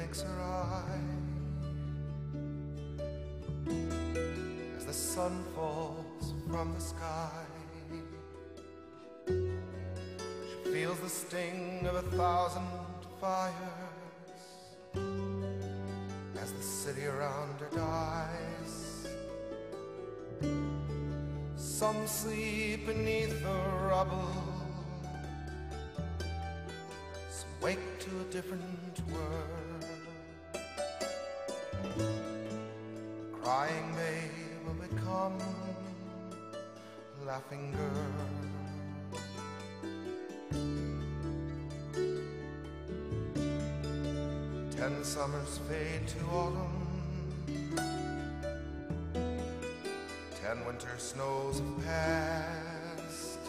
blinks her eye as the sun falls from the sky. She feels the sting of 1,000 fires as the city around her dies. Some sleep beneath the rubble, some wake to a different world. A crying babe will become a laughing girl. Ten summers fade to autumn, 10 winter snows have passed.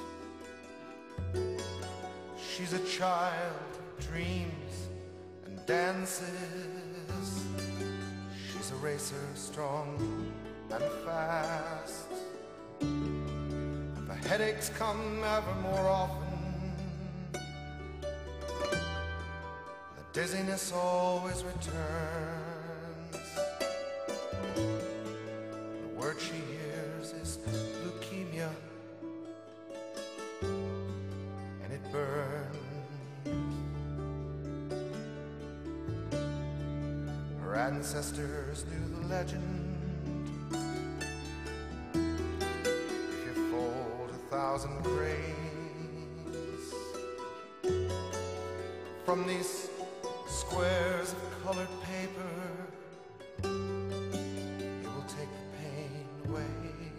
She's a child who dreams and dances. She's a racer strong and fast. The headaches come ever more often, the dizziness always returns. The word she hears is leukemia, and it burns. Her ancestors knew the legend. If you fold 1,000 grains from these squares of colored paper, it will take the pain away.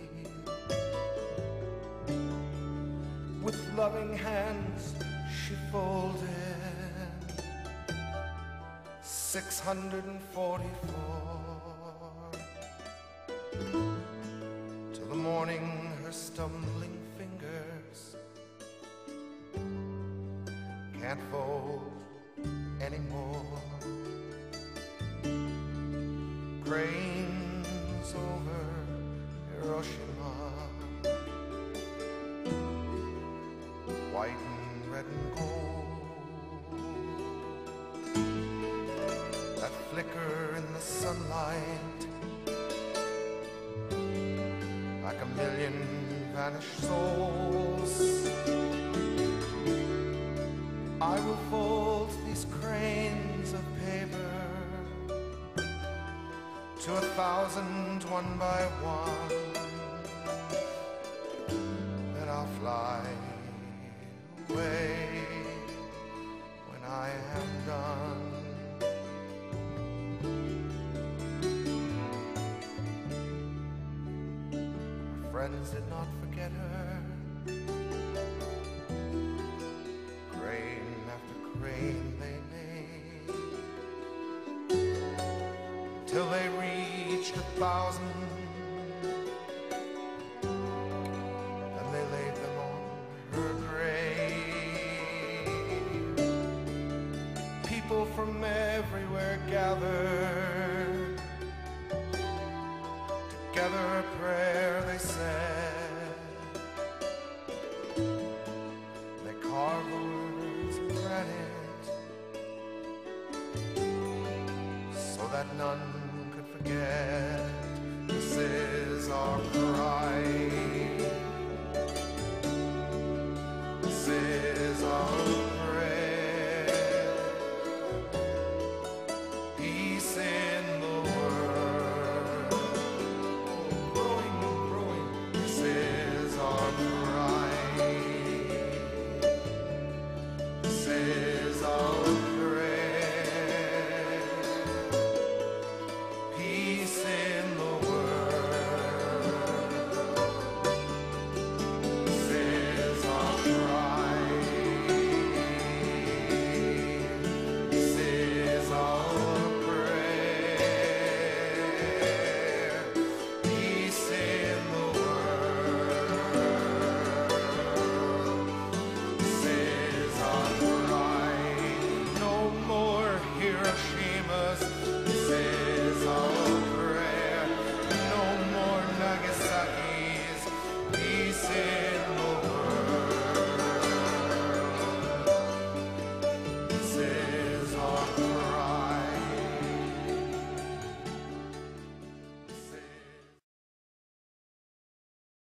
With loving hands she folded 644. Till the morning her stumbling fingers can't fold anymore. Grains over Hiroshima, white and red and gold, that flicker in the sunlight like a million vanished souls. I will fold these cranes of paper to 1,000 one by one, then I'll fly away when I am done. Her friends did not forget her. Grain after grain they made, till they reached 1,000. Then they laid them on her grave. People from everywhere gathered, together a prayer they said. They carved the words in granite so that none could forget to say.